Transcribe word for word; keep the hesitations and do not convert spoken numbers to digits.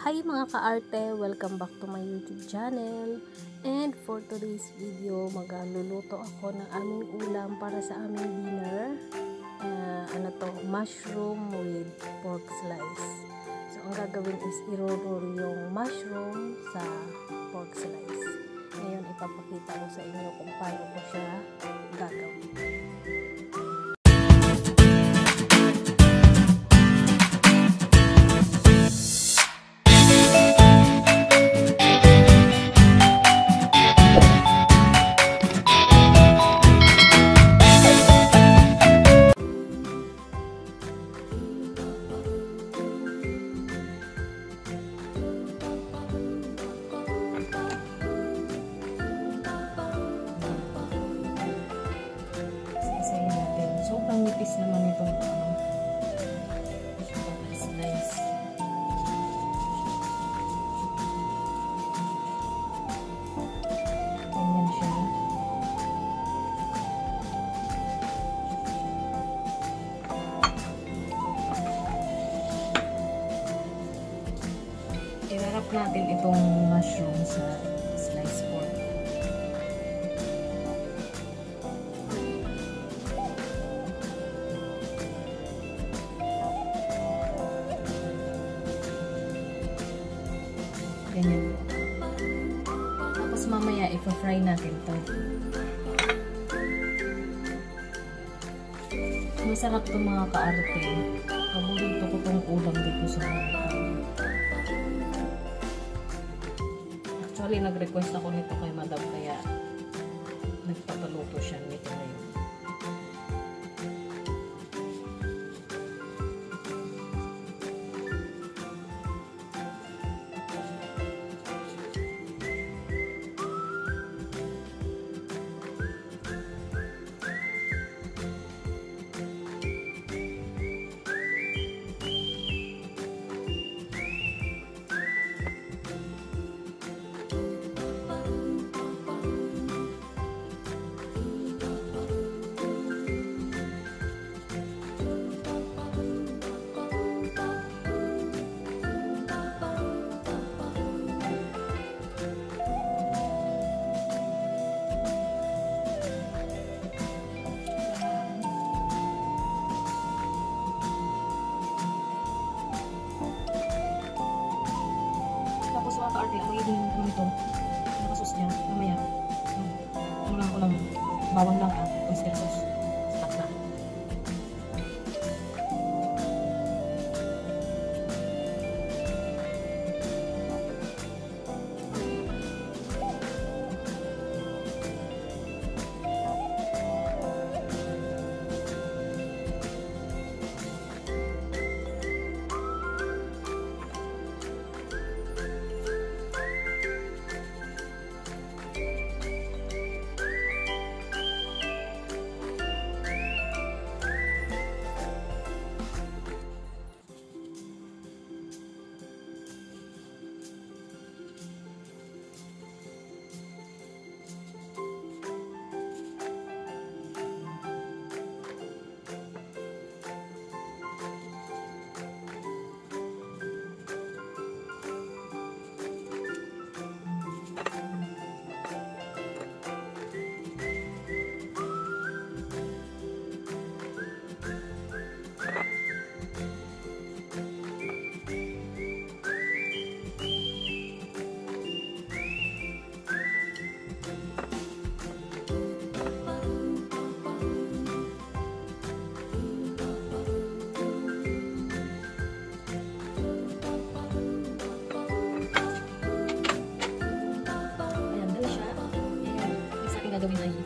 Hi mga ka-arte! Welcome back to my YouTube channel. And for today's video, magluluto ako ng aming ulam para sa aming dinner. Uh, ano to? Mushroom with pork slice. So, ang gagawin is i-roll yung mushroom sa pork slice. Ngayon, ipapakita ko sa inyo kung paano ko siya gagawin. Sobrang nipis naman itong ano, slice. Ganyan siya. I-wrap natin itong mushroom sa slice pork. Ganyan. Tapos mamaya ipa-fry natin to. Masarap to mga ka-arte. Paborito ko tong ulam dito sa mga. Actually, nag-request ako nito kay madam kaya nagpapaluto siya nito ngayon. Ka-arte, ako yung yung ito nakasos niya, mamaya ano lang ko lang, bawang lang ah, oyster sauce stop na. Gagawin ay